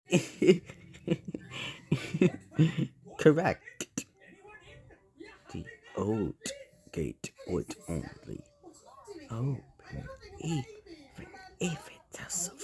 Correct. The old gate would only open even if it does